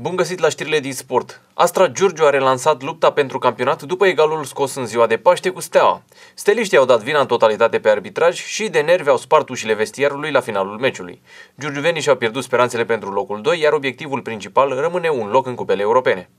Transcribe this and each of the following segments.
Bun găsit la știrile din sport. Astra Giurgiu a relansat lupta pentru campionat după egalul scos în ziua de Paște cu Steaua. Steliștii au dat vina în totalitate pe arbitraj și de nervi au spart ușile vestiarului la finalul meciului. Giurgiuvenii și-au pierdut speranțele pentru locul 2, iar obiectivul principal rămâne un loc în cupele europene.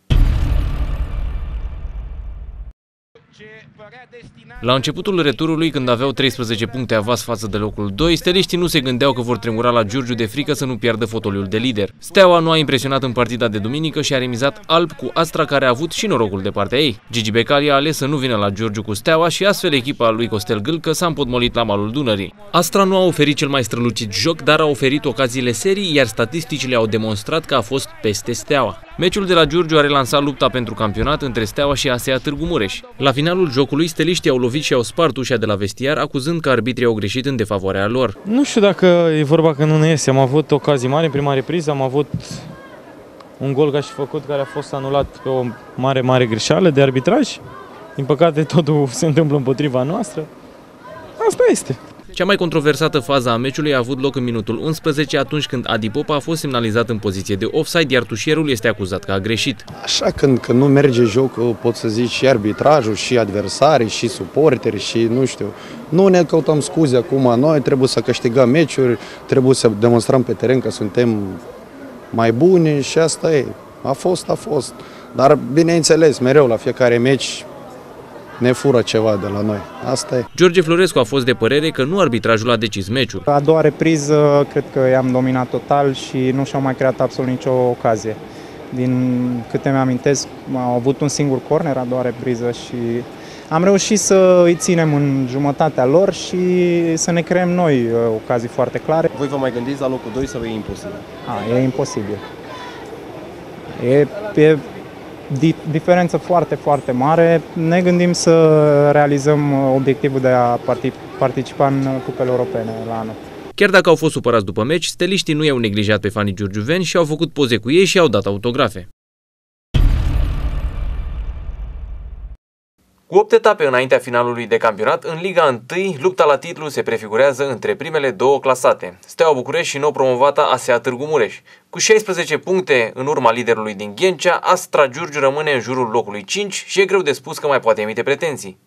La începutul returului, când aveau 13 puncte avans față de locul 2, steliștii nu se gândeau că vor tremura la Giurgiu de frică să nu piardă fotoliul de lider. Steaua nu a impresionat în partida de duminică și a remizat alb cu Astra, care a avut și norocul de partea ei. Gigi Becali a ales să nu vină la Giurgiu cu Steaua și astfel echipa lui Costel Gâlcă s-a împotmolit la malul Dunării. Astra nu a oferit cel mai strălucit joc, dar a oferit ocaziile serii, iar statisticile au demonstrat că a fost peste Steaua. Meciul de la Giurgiu a relansat lupta pentru campionat între Steaua și ASEA Târgu Mureș. La finalul jocului, steliștii au lovit și au spart ușa de la vestiar, acuzând că arbitrii au greșit în defavoarea lor. Nu știu dacă e vorba că nu ne iese. Am avut ocazii mari în prima repriză, am avut un gol ca și făcut care a fost anulat pe o mare greșeală de arbitraj. Din păcate totul se întâmplă împotriva noastră. Asta este. Cea mai controversată fază a meciului a avut loc în minutul 11, atunci când Adi Popa a fost semnalizat în poziție de offside, iar tușierul este acuzat că a greșit. Așa când nu merge jocul, pot să zic și arbitrajul, și adversarii, și suporteri, și nu știu. Nu ne căutăm scuze acum, noi trebuie să câștigăm meciuri, trebuie să demonstrăm pe teren că suntem mai buni și asta e. A fost. Dar bineînțeles, mereu la fiecare meci ne fură ceva de la noi. Asta e. George Florescu a fost de părere că nu arbitrajul a decis meciul. A doua repriză cred că i-am dominat total și nu și-au mai creat absolut nicio ocazie. Din câte mi-amintesc, au avut un singur corner a doua repriză și am reușit să îi ținem în jumătatea lor și să ne creăm noi ocazii foarte clare. Voi vă mai gândiți la locul 2 sau e imposibil? E imposibil. E diferență foarte mare. Ne gândim să realizăm obiectivul de a participa în cupele europene la anul. Chiar dacă au fost supărați după meci, steliștii nu i-au neglijat pe fanii giurgiuveni și au făcut poze cu ei și au dat autografe. Cu 8 etape înaintea finalului de campionat, în Liga 1, lupta la titlu se prefigurează între primele două clasate, Steaua București și nou promovata ASEA Târgu Mureș. Cu 16 puncte în urma liderului din Ghencea, Astra Giurgiu rămâne în jurul locului 5 și e greu de spus că mai poate emite pretenții.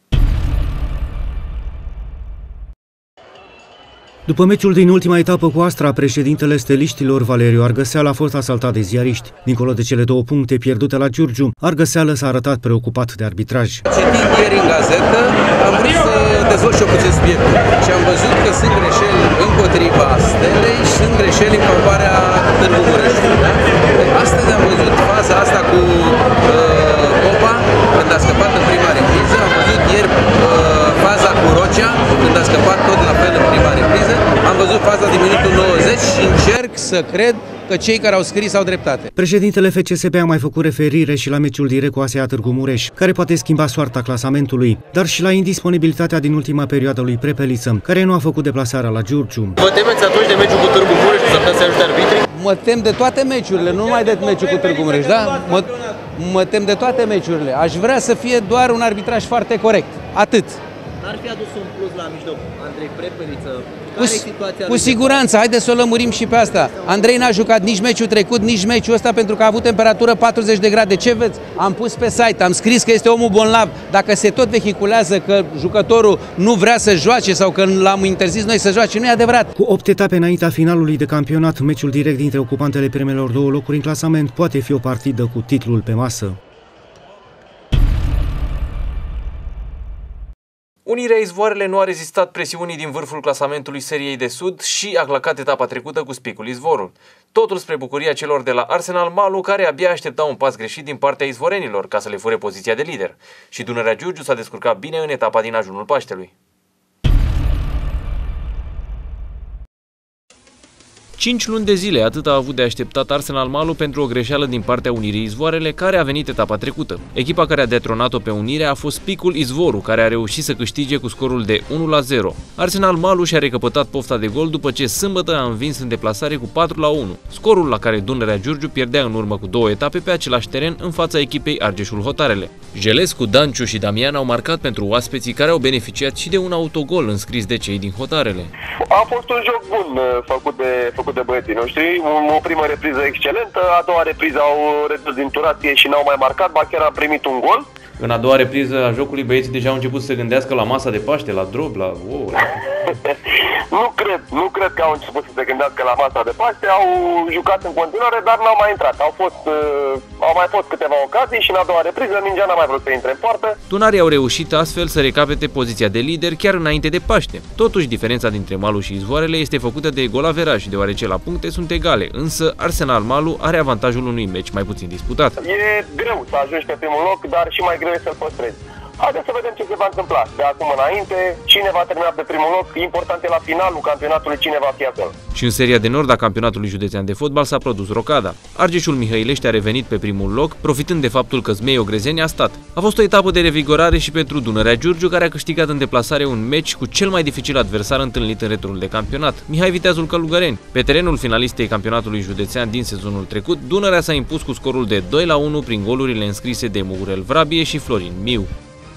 După meciul din ultima etapă cu Astra, președintele steliștilor, Valeriu Argăseală, a fost asaltat de ziariști. Dincolo de cele 2 puncte pierdute la Giurgiu, Argăseală s-a arătat preocupat de arbitraj. Citind ieri în gazetă, am vrut să dezvolt și eu puțin subiectul și am văzut că sunt greșeli împotriva Stelei și sunt greșeli în favoarea Târgu Mureșului. Da? Astăzi am văzut faza asta cu Popa, când a scăpat în prima repriză, am văzut ieri faza cu Rocea, când a scăpat tot la fel în prima repriză. Am văzut faza din minutul 90 și încerc să cred că cei care au scris au dreptate. Președintele FCSB a mai făcut referire și la meciul direct cu ASEA Târgu Mureș, care poate schimba soarta clasamentului, dar și la indisponibilitatea din ultima perioadă lui Prepeliță, care nu a făcut deplasarea la Giurgiu. Vă temeți atunci de meciul cu Târgu Mureș și s-ar putea să ajute arbitrii? Mă tem de toate meciurile, nu numai de meciul cu Târgu Mureș, da? Mă tem de toate meciurile. Aș vrea să fie doar un arbitraj foarte corect. Atât. N-ar fi adus un plus la mijloc Andrei Prepeliță? Cu siguranță, haideți să o lămurim și pe asta. Andrei n-a jucat nici meciul trecut, nici meciul ăsta pentru că a avut temperatură 40 de grade. Ce veți? Am pus pe site, am scris că este omul bolnav. Dacă se tot vehiculează că jucătorul nu vrea să joace sau că l-am interzis noi să joace, nu e adevărat. Cu 8 etape înaintea finalului de campionat, meciul direct dintre ocupantele primelor 2 locuri în clasament poate fi o partidă cu titlul pe masă. Unirea Izvoarele nu a rezistat presiunii din vârful clasamentului seriei de sud și a clacat etapa trecută cu spicul Izvorul. Totul spre bucuria celor de la Arsenal Malu, care abia aștepta un pas greșit din partea izvorenilor ca să le fure poziția de lider. Și Dunărea Giurgiu s-a descurcat bine în etapa din ajunul Paștelui. 5 luni de zile, atât a avut de așteptat Arsenal Malu pentru o greșeală din partea Unirii Izvoarele, care a venit etapa trecută. Echipa care a detronat-o pe Unire a fost spicul Izvoru, care a reușit să câștige cu scorul de 1-0. Arsenal Malu și-a recăpătat pofta de gol după ce sâmbătă a învins în deplasare cu 4-1, scorul la care Dunărea Giurgiu pierdea în urmă cu 2 etape pe același teren în fața echipei Argeșul Hotarele. Jelescu, Danciu și Damian au marcat pentru oaspeții, care au beneficiat și de un autogol înscris de cei din Hotarele. A fost un joc bun făcut de băieții noștri. O primă repriză excelentă, a doua repriză au redus din turație și n-au mai marcat, ba chiar am primit un gol. În a doua repriză a jocului, băieții deja au început să se gândească la masa de Paște, la drob, la ouă. Nu cred că au început să se gândească la masa de Paște, au jucat în continuare, dar n-au mai intrat. Au mai fost câteva ocazii și în a doua repriză mingea n-a mai vrut să intre în poartă. Tunarii au reușit astfel să recapete poziția de lider chiar înainte de Paște. Totuși, diferența dintre Malu și Izvoarele este făcută de golaveraj, deoarece la puncte sunt egale, însă Arsenal Malu are avantajul unui meci mai puțin disputat. E greu să ajungi pe primul loc, dar și mai greu e să-l păstrezi. Haideți să vedem ce se va întâmpla de acum înainte, cine va termina pe primul loc, important e la finalul campionatului cine va fi acolo. Și în seria de nord a campionatului județean de fotbal s-a produs rocada. Argeșul Mihăilești a revenit pe primul loc, profitând de faptul că Zmei Ogrezeni a stat. A fost o etapă de revigorare și pentru Dunărea Giurgiu, care a câștigat în deplasare un meci cu cel mai dificil adversar întâlnit în returul de campionat, Mihai Viteazul Călugăreni. Pe terenul finalistei campionatului județean din sezonul trecut, Dunărea s-a impus cu scorul de 2-1 prin golurile înscrise de Mugurel Vrabie și Florin Miu.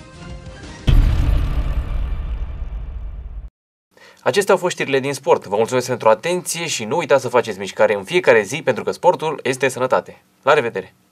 Acestea au fost știrile din sport. Vă mulțumesc pentru atenție și nu uitați să faceți mișcare în fiecare zi, pentru că sportul este sănătate. La revedere!